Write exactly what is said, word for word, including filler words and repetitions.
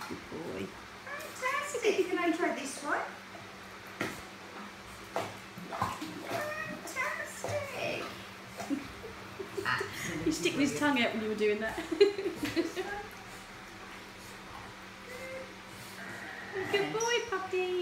Good boy. Fantastic. Can I try this one? Fantastic. Absolutely. He's sticking his tongue out when you were doing that. Good boy, puppy.